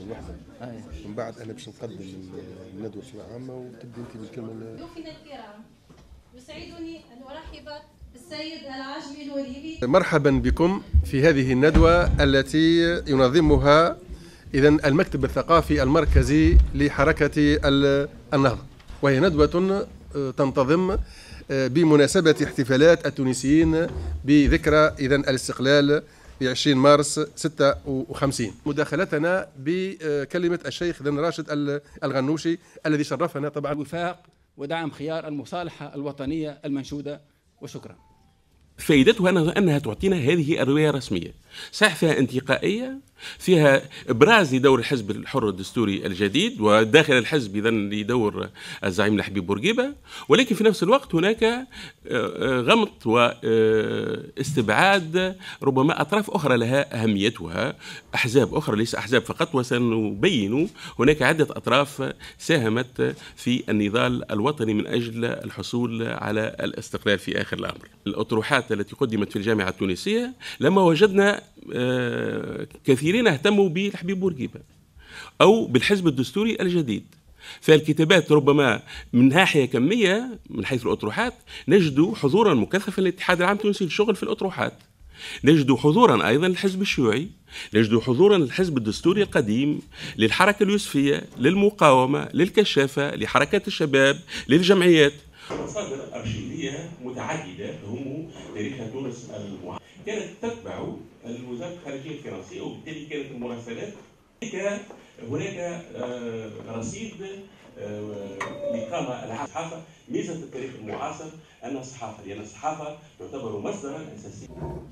الوحده. من بعد انا باش نقدم الندوه بصفه عامه وتبدي انت بالكلمه. ضيوفنا الكرام، يسعدني ان ارحب بالسيد العجمي الوريبي. مرحبا بكم في هذه الندوه التي ينظمها المكتب الثقافي المركزي لحركه النهضه، وهي ندوه تنتظم بمناسبه احتفالات التونسيين بذكرى الاستقلال ب 20 مارس 56. مداخلتنا بكلمة الشيخ راشد الغنوشي الذي شرفنا طبعا. وفاق ودعم خيار المصالحة الوطنية المنشودة، وشكرا. فائدتها أنها تعطينا هذه الرواية الرسمية، صحيح فيها انتقائية، فيها إبراز لدور الحزب الحر الدستوري الجديد، وداخل الحزب إذن لدور الزعيم الحبيب بورقيبة، ولكن في نفس الوقت هناك غمط واستبعاد ربما أطراف أخرى لها أهميتها، أحزاب أخرى ليس أحزاب فقط، وسنبين هناك عدة أطراف ساهمت في النضال الوطني من أجل الحصول على الاستقلال في آخر الأمر. الأطروحات التي قدمت في الجامعة التونسية لما وجدنا كثيرين اهتموا بالحبيب بورقيبة أو بالحزب الدستوري الجديد، فالكتابات ربما من ناحية كمية من حيث الأطروحات نجد حضورا مكثفا للاتحاد العام التونسي للشغل في الأطروحات، نجد حضورا أيضا للحزب الشيوعي، نجد حضورا للحزب الدستوري القديم، للحركة اليوسفية، للمقاومة، للكشافة، لحركات الشباب، للجمعيات. مصادر أرشيفية متعددة تهم تاريخ تونس كانت تتبع الوزارة الخارجية الفرنسية، وبالتالي كانت المراسلات هناك رصيد لقام الصحافة. ميزة التاريخ المعاصر أن الصحافة، لأن الصحافة تعتبر مصدرا أساسيا.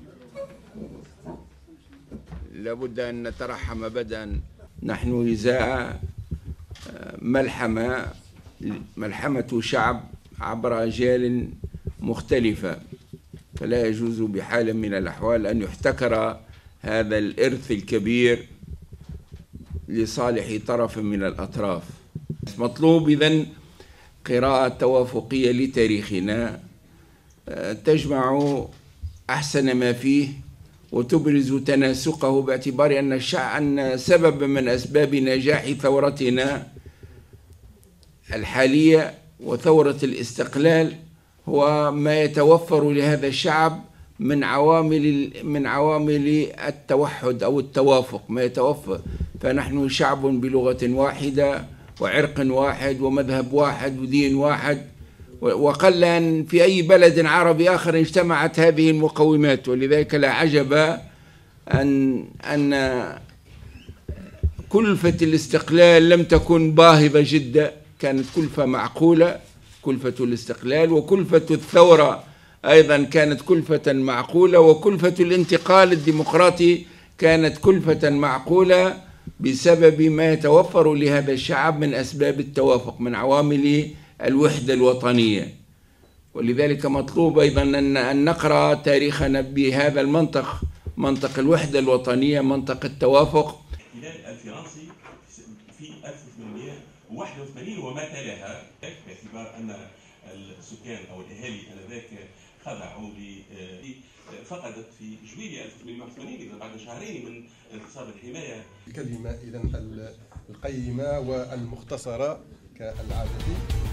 لابد أن نترحم بدءا، نحن إزاء ملحمة شعب عبر أجيال مختلفة، فلا يجوز بحال من الأحوال أن يحتكر هذا الإرث الكبير لصالح طرف من الأطراف. مطلوب إذن قراءة توافقية لتاريخنا تجمع أحسن ما فيه وتبرز تناسقه، باعتبار أن سبب من أسباب نجاح ثورتنا الحالية وثورة الاستقلال هو ما يتوفر لهذا الشعب من عوامل التوحد أو التوافق، ما يتوفر. فنحن شعب بلغة واحدة وعرق واحد ومذهب واحد ودين واحد، وقل أن في أي بلد عربي آخر اجتمعت هذه المقومات، ولذلك لا عجب أن كلفة الاستقلال لم تكن باهظة جدا، كانت كلفة معقولة، كلفة الاستقلال، وكلفة الثورة أيضا كانت كلفة معقولة، وكلفة الانتقال الديمقراطي كانت كلفة معقولة بسبب ما يتوفر لهذا الشعب من أسباب التوافق، من عوامل الوحدة الوطنية. ولذلك مطلوب أيضا أن نقرأ تاريخنا بهذا المنطق، منطق الوحدة الوطنية، منطق التوافق. الاحتلال الفرنسي في 1881 وما تلاها، باعتبار أن السكان أو الأهالي آنذاك خضعوا فقدت في جويلية 1881 إذا بعد شهرين من انتصار الحماية. الكلمة القيمة والمختصرة كالعادة.